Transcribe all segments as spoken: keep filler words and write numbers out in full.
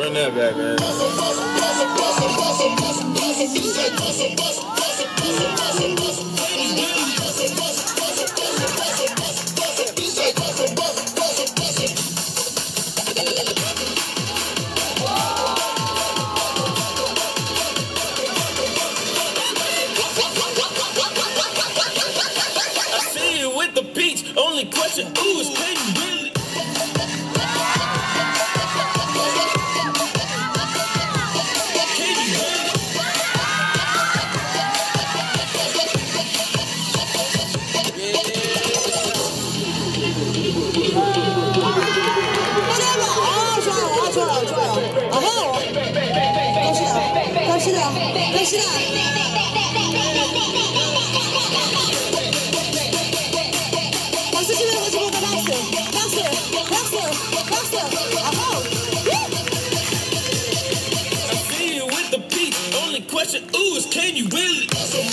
Run that back, man. I see you with the beats. Only question, ooh, is can you really? Question, ooh, is can you really?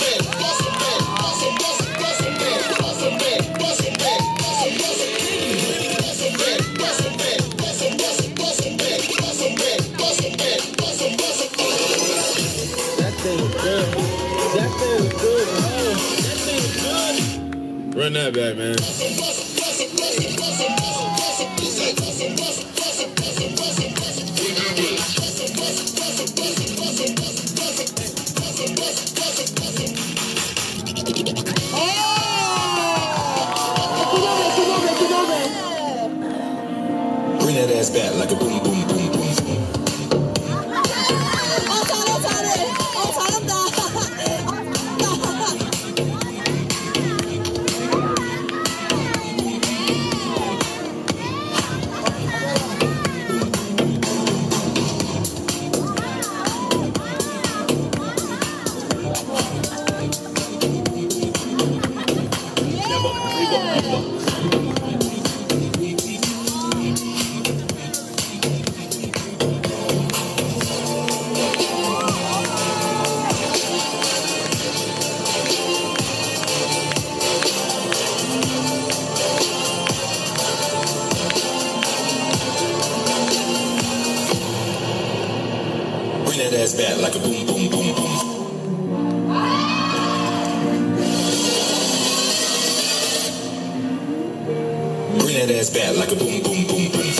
That thing is good. That thing is good. Oh, that thing is good. Run that back, man. Bring that ass back like a boom, boom, boom, boom. 어, 잘해, 잘해. 어, 잘한다. Bring that ass back like a boom, boom, boom, boom. Bring that ass back like a boom, boom, boom, boom.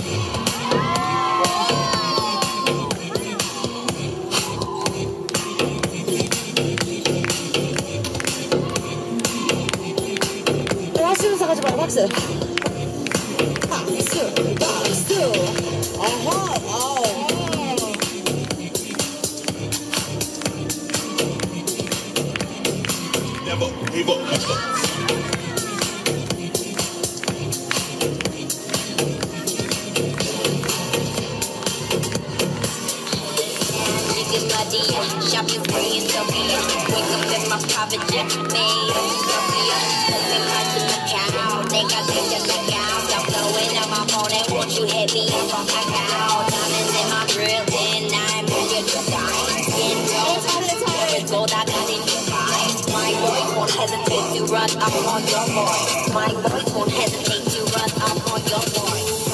박수 사가지 마라, 박수. 박수, 박수. 어허, 어. Never give up, never. Shop you free in Tokyo. Wake up in my private jet, made in Tokyo. Living life in Macau. They got things to look out. I'm blowing up my phone and want you hit me up on my account. Diamonds in my grill, then I'm million to die. Skin gold, it's gold I got in your eyes. My voice won't hesitate to run up on your boy. My voice won't hesitate to run up on your boy.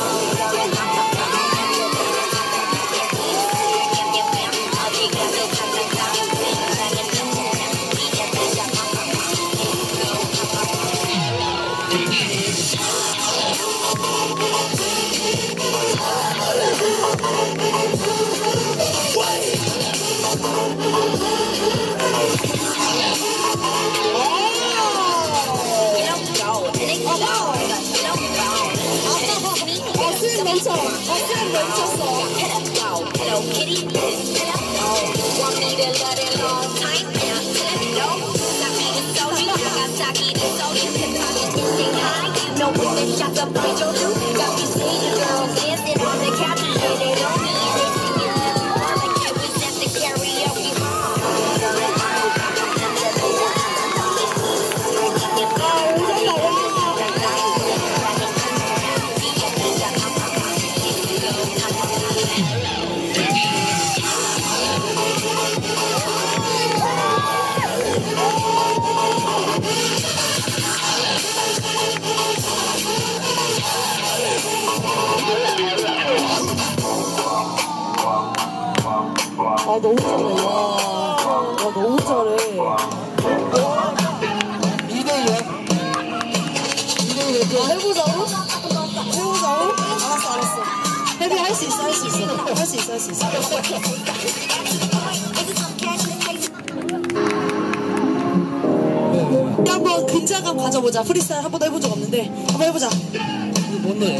Hello Kitty, hello. Want me to let it long time? No, not me to so you got Saki to so you can probably get high. No with the shots of my Jojo. Got me seeing girls dancing on the couch. They don't need it. Like I was at the karaoke hall. 와, 와 너무 잘해. 이 대 이야. 이 대 일. 아, 해보자고? 해보자고? 알았어, 알았어. 해비 할 수 있어, 할 수 있어. 할 수 있어, 할 수 있어. 한번 긴장감 가져보자. 프리스타일 한 번도 해본 적 없는데 한번 해보자. 이거 뭔 노래?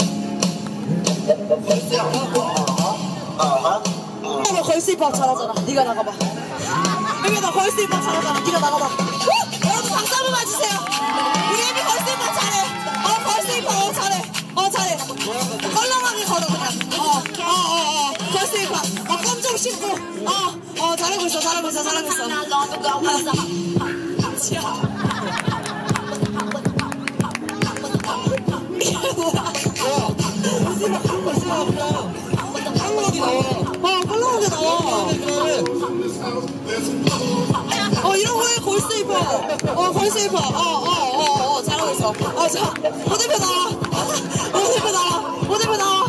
너 걸스 힙합 잘하잖아. 네가 나가봐. 혜미 너 걸스 힙합 잘하잖아. 네가 나가봐. 후! 여러분 박수 한번 맞주세요. 우리 혜미 걸스 힙합 잘해. 어 걸스 힙합 어 잘해. 어 잘해. 껄렁하게 걸어 그냥. 어어어 어, 어, 어. 걸스 힙합. 어껌좀 씹고. 어어 잘하고 있어 잘하고 있어 잘하고 있어. 한국이 나와. 어 껄렁하게 나와. 어 이런 거에 걸스 힙합. 어 걸스 힙합. 어어어어 잘하고 있어. 어자 호대표 나와. 호대표 나와. 호대표 나와.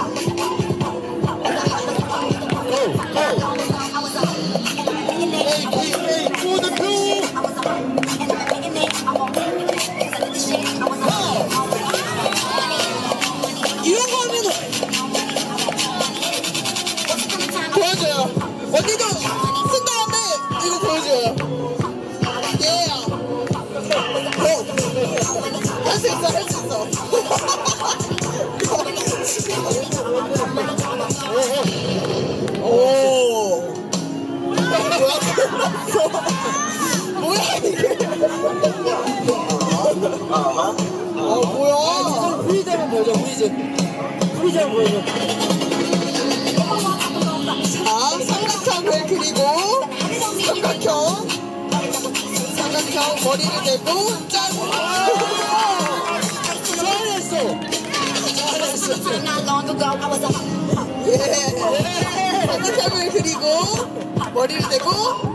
이런 거 하면 보여줘요. 언니도 순다는데 이거 보여줘요. 예. 할 수 있어, 할 수 있어. 오. 뭐야 이게? 아 뭐야? 프리즈만 보여줘, 프리즈. 프리즈만 보여줘. 자, 삼각형을 그리고 삼각형 삼각형 머리를 대고 짠! 잘했어. 잘했어. 예. 삼각형을 그리고 머리를 대고